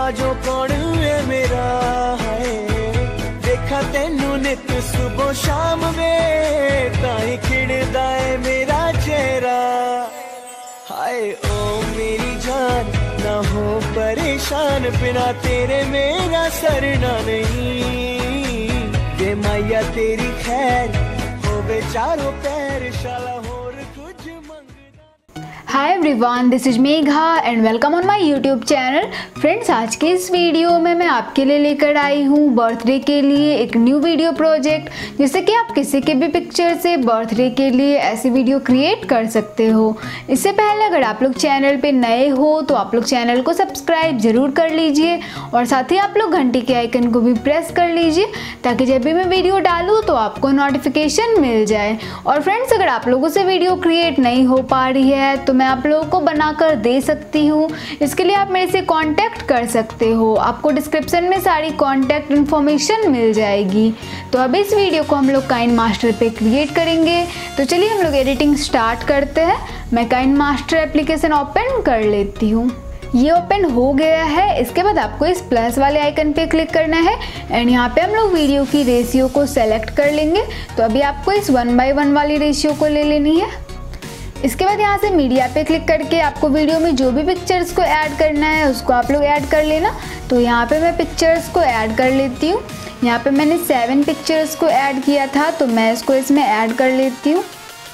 जो कौन है मेरा है, देखा तेनू नित सुबह शाम वे, ताई खिड़दा है मेरा चेहरा। हाय ओ मेरी जान ना हो परेशान, बिना तेरे मेरा सरना नहीं। वे माया तेरी खैर हो बेचारों पैर, शाला होर कुछ मंगदा। Hi everyone, this is Megha and welcome on my YouTube channel. Friends, आज के इस वीडियो में मैं आपके लिए लेकर आई हूँ बर्थडे के लिए एक न्यू वीडियो प्रोजेक्ट, जिससे कि आप किसी के भी पिक्चर से बर्थडे के लिए ऐसी वीडियो क्रिएट कर सकते हो। इससे पहले अगर आप लोग चैनल पे नए हो तो आप लोग चैनल को सब्सक्राइब जरूर कर लीजिए और साथ ही आप लोग घंटी के आइकन को भी प्रेस कर लीजिए, ताकि जब भी मैं वीडियो डालूँ तो आपको नोटिफिकेशन मिल जाए। और फ्रेंड्स, अगर आप लोगों से वीडियो क्रिएट नहीं हो पा रही है तो मैं आप लोगों को बनाकर दे सकती हूँ। इसके लिए आप मेरे से कांटेक्ट कर सकते हो, आपको डिस्क्रिप्शन में सारी कांटेक्ट इन्फॉर्मेशन मिल जाएगी। तो अब इस वीडियो को हम लोग काइनमास्टर पे क्रिएट करेंगे। तो चलिए हम लोग एडिटिंग स्टार्ट करते हैं। मैं काइनमास्टर एप्लीकेशन ओपन कर लेती हूँ। ये ओपन हो गया है। इसके बाद आपको इस प्लस वाले आइकन पे क्लिक करना है एंड यहाँ पे हम लोग वीडियो की रेशियो को सेलेक्ट कर लेंगे। तो अभी आपको इस 1:1 वाली रेशियो को ले लेनी है। इसके बाद यहाँ से मीडिया पे क्लिक करके आपको वीडियो में जो भी पिक्चर्स को ऐड करना है उसको आप लोग ऐड कर लेना। तो यहाँ पे मैं पिक्चर्स को ऐड कर लेती हूँ। यहाँ पे मैंने 7 पिक्चर्स को ऐड किया था, तो मैं इसको इसमें ऐड कर लेती हूँ।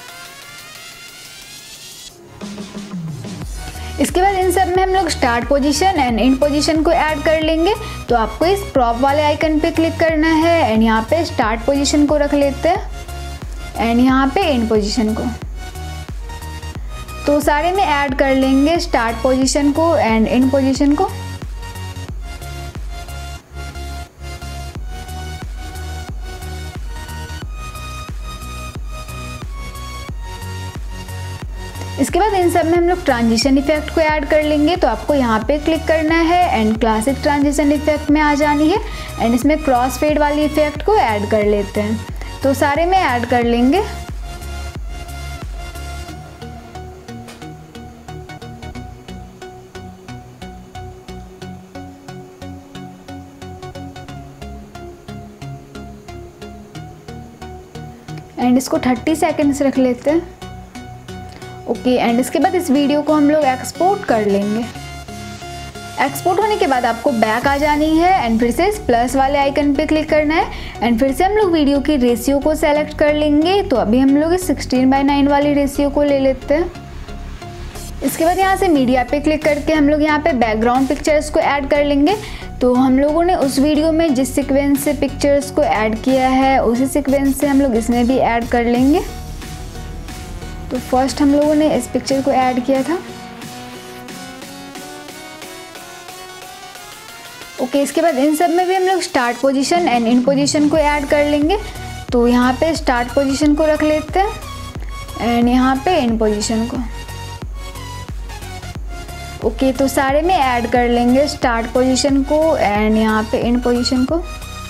इसके बाद इन सब में हम लोग start position and end position को ऐड कर लेंगे। तो आपको इस क्रॉप वाले आइकन पे क्लिक करना है एंड यहाँ पे स्टार्ट पोजीशन को रख लेते हैं एंड यहाँ पे एंड पोजीशन को। तो सारे में ऐड कर लेंगे स्टार्ट पोजीशन को एंड एंड पोजीशन को। इसके बाद इन सब में हम लोग ट्रांजिशन इफेक्ट को ऐड कर लेंगे। तो आपको यहाँ पे क्लिक करना है एंड क्लासिक ट्रांजिशन इफेक्ट में आ जानी है एंड इसमें क्रॉस फेड वाली इफेक्ट को ऐड कर लेते हैं। तो सारे में ऐड कर लेंगे। एंड इसको 30 सेकेंड्स रख लेते हैं। ओके, एंड इसके बाद इस वीडियो को हम लोग एक्सपोर्ट कर लेंगे। एक्सपोर्ट होने के बाद आपको बैक आ जानी है एंड फिर से इस प्लस वाले आइकन पे क्लिक करना है एंड फिर से हम लोग वीडियो की रेशियो को सेलेक्ट कर लेंगे। तो अभी हम लोग इस 16:9 वाली रेशियो को ले लेते हैं। इसके बाद यहाँ से मीडिया पे क्लिक करके हम लोग यहाँ पे बैकग्राउंड पिक्चर्स को ऐड कर लेंगे। तो हम लोगों ने उस वीडियो में जिस सीक्वेंस से पिक्चर्स को ऐड किया है उसी सीक्वेंस से हम लोग इसमें भी ऐड कर लेंगे। तो फर्स्ट हम लोगों ने इस पिक्चर को ऐड किया था। ओके, इसके बाद इन सब में भी हम लोग start position and end position को ऐड कर लेंगे। तो यहाँ पे स्टार्ट पोजीशन को रख लेते हैं एंड यहाँ पे एंड पोजीशन को। ओके, तो सारे में ऐड कर लेंगे स्टार्ट पोजीशन को एंड यहाँ पे एंड पोजीशन को।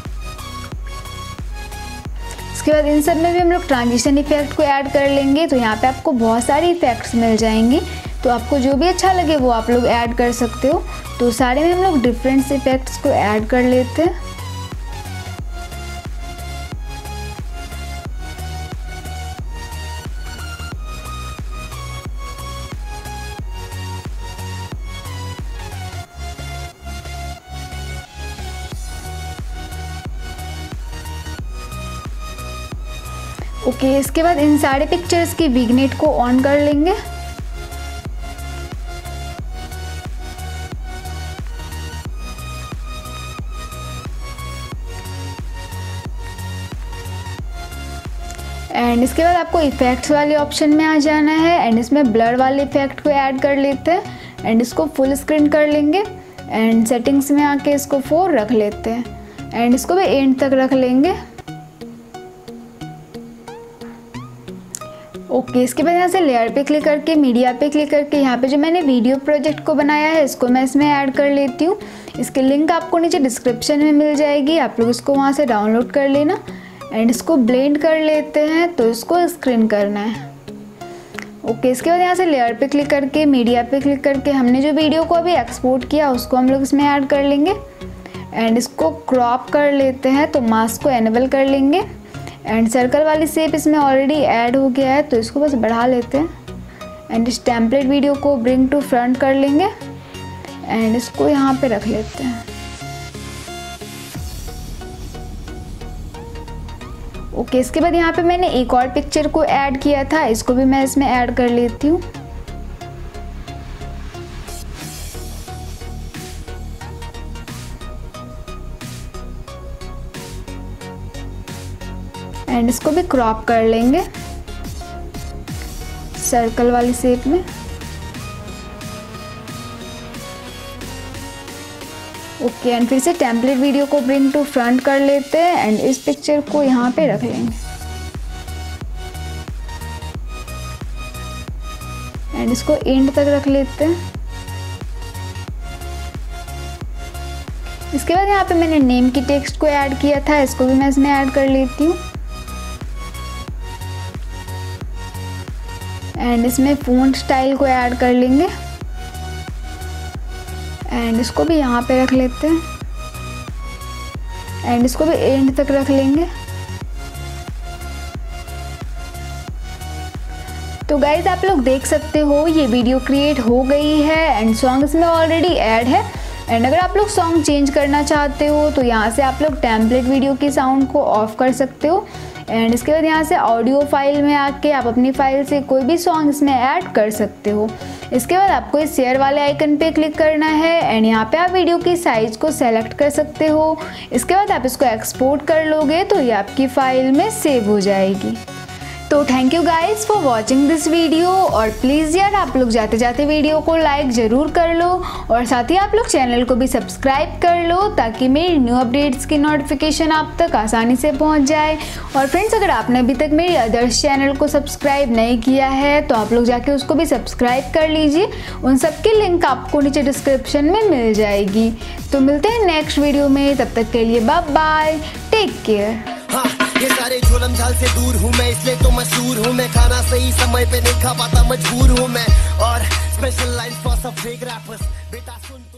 इसके बाद इन सब में भी हम लोग ट्रांजिशन इफेक्ट को ऐड कर लेंगे। तो यहाँ पे आपको बहुत सारी इफेक्ट्स मिल जाएंगी, तो आपको जो भी अच्छा लगे वो आप लोग ऐड कर सकते हो। तो सारे में हम लोग डिफरेंट इफेक्ट्स को ऐड कर लेते हैं। ओके, इसके बाद इन सारे पिक्चर्स की विग्नेट को ऑन कर लेंगे। एंड इसके बाद आपको इफेक्ट्स वाले ऑप्शन में आ जाना है एंड इसमें ब्लर वाले इफेक्ट को ऐड कर लेते हैं एंड इसको फुल स्क्रीन कर लेंगे एंड सेटिंग्स में आके इसको 4 रख लेते हैं एंड इसको भी एंड तक रख लेंगे। ओके, इसके बाद यहाँ से लेयर पे क्लिक करके मीडिया पे क्लिक करके यहाँ पे जो मैंने वीडियो प्रोजेक्ट को बनाया है इसको मैं इसमें ऐड कर लेती हूँ। इसकी लिंक आपको नीचे डिस्क्रिप्शन में मिल जाएगी, आप लोग इसको वहाँ से डाउनलोड कर लेना एंड इसको ब्लेंड कर लेते हैं। तो इसको स्क्रीन करना है। ओके, इसके बाद यहाँ से लेयर पे क्लिक करके मीडिया पे क्लिक करके हमने जो वीडियो को अभी एक्सपोर्ट किया उसको हम लोग इसमें ऐड कर लेंगे एंड इसको क्रॉप कर लेते हैं। तो मास्क को एनेबल कर लेंगे एंड सर्कल वाली शेप इसमें ऑलरेडी ऐड हो गया है तो इसको बस बढ़ा लेते हैं एंड इस टेम्पलेट वीडियो को ब्रिंग टू फ्रंट कर लेंगे एंड इसको यहाँ पे रख लेते हैं। ओके, इसके बाद यहाँ पे मैंने एक और पिक्चर को ऐड किया था, इसको भी मैं इसमें ऐड कर लेती हूँ। एंड इसको भी क्रॉप कर लेंगे सर्कल वाली शेप में। ओके, एंड फिर से टेम्पलेट वीडियो को ब्रिंग टू फ्रंट कर लेते हैं एंड इस पिक्चर को यहाँ पे रख लेंगे एंड इसको एंड तक रख लेते हैं। इसके बाद यहाँ पे मैंने नेम की टेक्स्ट को ऐड किया था, इसको भी मैं इसमें ऐड कर लेती हूँ एंड इसमें फ़ॉन्ट स्टाइल को ऐड कर लेंगे एंड इसको भी यहाँ पे रख लेते हैं एंड इसको भी एंड तक रख लेंगे। तो गाइज आप लोग देख सकते हो ये वीडियो क्रिएट हो गई है एंड सॉन्ग इसमें ऑलरेडी ऐड है। एंड अगर आप लोग सॉन्ग चेंज करना चाहते हो तो यहाँ से आप लोग टेम्पलेट वीडियो की साउंड को ऑफ कर सकते हो एंड इसके बाद यहाँ से ऑडियो फाइल में आके आप अपनी फाइल से कोई भी सॉन्ग इसमें ऐड कर सकते हो। इसके बाद आपको इस शेयर वाले आइकन पे क्लिक करना है एंड यहाँ पे आप वीडियो की साइज़ को सेलेक्ट कर सकते हो। इसके बाद आप इसको एक्सपोर्ट कर लोगे तो ये आपकी फ़ाइल में सेव हो जाएगी। तो thank you guys for watching this video और प्लीज़ यार आप लोग जाते जाते वीडियो को लाइक ज़रूर कर लो और साथ ही आप लोग चैनल को भी सब्सक्राइब कर लो ताकि मेरी न्यू अपडेट्स की नोटिफिकेशन आप तक आसानी से पहुंच जाए। और फ्रेंड्स अगर आपने अभी तक मेरी अदर्स चैनल को सब्सक्राइब नहीं किया है तो आप लोग जाके उसको भी सब्सक्राइब कर लीजिए, उन सबकी लिंक आपको नीचे डिस्क्रिप्शन में मिल जाएगी। तो मिलते हैं नेक्स्ट वीडियो में, तब तक के लिए बाय बाय, टेक केयर। ये सारे झोलम झाल से दूर हूँ मैं, इसलिए तो मशहूर हूँ मैं। खाना सही समय पे नहीं खा पाता, मजबूर हूँ मैं। और स्पेशल लाइन फॉर सब फेक रैपर्स, बेटा सुन।